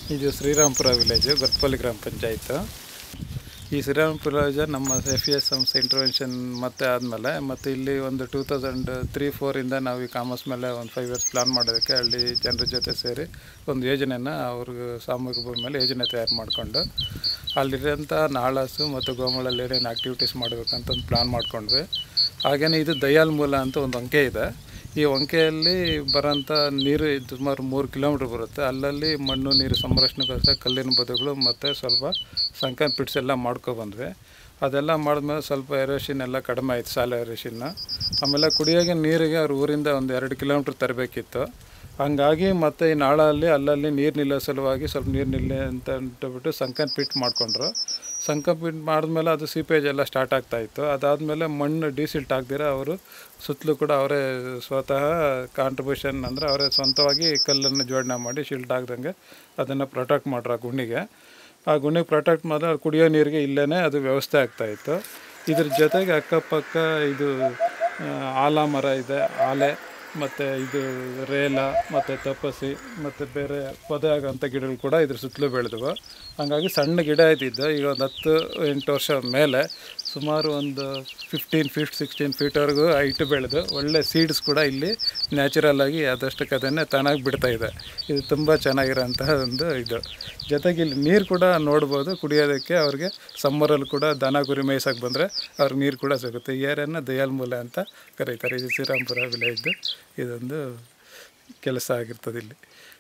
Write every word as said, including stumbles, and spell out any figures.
ಇದು ಶ್ರೀರಾಮ್ಪುರ ವಿಲೇಜು, ಗೊರ್ಪಲ್ಲಿ ಗ್ರಾಮ ಪಂಚಾಯತ್. ಈ ಶ್ರೀರಾಮ್ಪುರ ವಿಲೇಜ್ ನಮ್ಮ ಎಫ್ ಇ ಎಸ್ ಸಂಸ್ಥೆ ಇಂಟರ್ವೆನ್ಷನ್ ಮತ್ತೆ ಆದಮೇಲೆ ಮತ್ತು ಇಲ್ಲಿ ಒಂದು ಟೂ ತೌಸಂಡ್ ತ್ರೀ ಫೋರಿಂದ ನಾವು ಈ ಕಾಮರ್ಸ್ ಮೇಲೆ ಒಂದು ಫೈವ್ ಇಯರ್ಸ್ ಪ್ಲಾನ್ ಮಾಡೋದಕ್ಕೆ ಹಳ್ಳಿ ಜನರ ಜೊತೆ ಸೇರಿ ಒಂದು ಯೋಜನೆಯನ್ನು ಅವ್ರಿಗೆ ಸಾಮೂಹಿಕ ಭೂಮಿ ಮೇಲೆ ಯೋಜನೆ ತಯಾರು ಮಾಡಿಕೊಂಡು ಅಲ್ಲಿರೋಂಥ ನಾಳಾಸು ಮತ್ತು ಗೋಮಾಳಲ್ಲಿ ಏನೇನು ಆ್ಯಕ್ಟಿವಿಟೀಸ್ ಮಾಡಬೇಕಂತ ಒಂದು ಪ್ಲಾನ್ ಮಾಡ್ಕೊಂಡ್ವಿ. ಹಾಗೆಯೇ ಇದು ದಯಾಲ್ ಮೂಲ ಅಂತ ಒಂದು ಅಂಕೆ ಇದೆ. ಈ ಒಂಕೆಯಲ್ಲಿ ಬರೋಂಥ ನೀರು ಸುಮಾರು ಮೂರು ಕಿಲೋಮೀಟ್ರ್ ಬರುತ್ತೆ. ಅಲ್ಲಲ್ಲಿ ಮಣ್ಣು ನೀರು ಸಂರಕ್ಷಣೆಗೋಸ್ಕರ ಕಲ್ಲಿನ ಬದುಗಳು ಮತ್ತು ಸ್ವಲ್ಪ ಸಂಕನ್ ಪಿಟ್ಸ್ ಎಲ್ಲ ಮಾಡ್ಕೊಬಂದ್ವಿ. ಅದೆಲ್ಲ ಮಾಡಿದ್ಮೇಲೆ ಸ್ವಲ್ಪ ಎರೋಷನ್ ಎಲ್ಲ ಕಡಿಮೆ ಆಯಿತು, ಸಾಲ ಎರೋಷನ್ನ. ಆಮೇಲೆ ಕುಡಿಯೋಕ್ಕೆ ನೀರಿಗೆ ಅವ್ರ ಊರಿಂದ ಒಂದು ಎರಡು ಕಿಲೋಮೀಟ್ರ್ ತರಬೇಕಿತ್ತು. ಹಂಗಾಗಿ ಮತ್ತು ಈ ನಾಳಲ್ಲಿ ಅಲ್ಲಲ್ಲಿ ನೀರು ನಿಲ್ಲೋ ಸಲುವಾಗಿ ಸ್ವಲ್ಪ ನೀರು ನಿಲ್ಲಿ ಅಂತ ಅಂಟ್ಬಿಟ್ಟು ಸಂಕನ್ ಪಿಟ್ ಮಾಡಿಕೊಂಡ್ರು. ಸಂಕನ್ ಪಿಟ್ ಮಾಡಿದ್ಮೇಲೆ ಅದು ಸೀಪೇಜ್ ಎಲ್ಲ ಸ್ಟಾರ್ಟ್ ಆಗ್ತಾಯಿತ್ತು. ಅದಾದಮೇಲೆ ಮಣ್ಣು ಡಿಸಿಲ್ಟ್ ಹಾಕ್ದಿರ ಅವರು ಸುತ್ತಲೂ ಕೂಡ ಅವರೇ ಸ್ವತಃ ಕಾಂಟ್ರಿಬ್ಯೂಷನ್ ಅಂದರೆ ಅವರೇ ಸ್ವಂತವಾಗಿ ಕಲ್ಲನ್ನು ಜೋಡಣೆ ಮಾಡಿ ಶಿಲ್ಟ್ ಆಗ್ದಂಗೆ ಅದನ್ನು ಪ್ರೊಟೆಕ್ಟ್ ಮಾಡ್ರು ಆ ಗುಣಿಗೆ. ಆ ಗುಣಿಗೆ ಪ್ರೊಟೆಕ್ಟ್ ಮಾಡಿದ್ರೆ ಅದು ಕುಡಿಯೋ ನೀರಿಗೆ ಇಲ್ಲೇ ಅದು ವ್ಯವಸ್ಥೆ ಆಗ್ತಾಯಿತ್ತು. ಇದ್ರ ಜೊತೆಗೆ ಅಕ್ಕಪಕ್ಕ ಇದು ಆಲ ಮರ ಇದೆ, ಆಲೆ ಮತ್ತು ಇದು ರೇಲ ಮತ್ತು ತಪಸಿ ಮತ್ತು ಬೇರೆ ಪೊದೆ ಆಗೋಂಥ ಗಿಡಗಳು ಕೂಡ ಇದ್ರ ಸುತ್ತಲೂ ಬೆಳೆದವು. ಹಾಗಾಗಿ ಸಣ್ಣ ಗಿಡ ಇದ್ದಿದ್ದು ಈಗ ಒಂದು ಹತ್ತು ಎಂಟು ವರ್ಷ ಮೇಲೆ ಸುಮಾರು ಒಂದು ಫಿಫ್ಟೀನ್ ಫೀಟ್ ಸಿಕ್ಸ್ಟೀನ್ ಫೀಟ್ವರೆಗೂ ಹೈಟ್ ಬೆಳೆದು ಒಳ್ಳೆ ಸೀಡ್ಸ್ ಕೂಡ ಇಲ್ಲಿ ನ್ಯಾಚುರಲ್ಲಾಗಿ ಆದಷ್ಟಕ್ಕೆ ಅದನ್ನೇ ತಾನಾಗಿ ಬಿಡ್ತಾಯಿದೆ. ಇದು ತುಂಬ ಚೆನ್ನಾಗಿರೋಂತಹ ಒಂದು ಇದು. ಜೊತೆಗೆ ಇಲ್ಲಿ ನೀರು ಕೂಡ ನೋಡ್ಬೋದು ಕುಡಿಯೋದಕ್ಕೆ. ಅವ್ರಿಗೆ ಸಮ್ಮರಲ್ಲಿ ಕೂಡ ದನ ಕುರಿ ಮೇಯ್ಸೋಕ್ಕೆ ಬಂದರೆ ಅವ್ರಿಗೆ ನೀರು ಕೂಡ ಸಿಗುತ್ತೆ. ಈ ಏರಿಯಾನ ದಯಾಲ್ ಮೂಲ ಅಂತ ಕರೀತಾರೆ. ಇದು ಶ್ರೀರಾಮ್ಪುರ ವಿಲೇಜ್ದು ಇದೊಂದು ಕೆಲಸ ಆಗಿರ್ತದೆ ಇಲ್ಲಿ.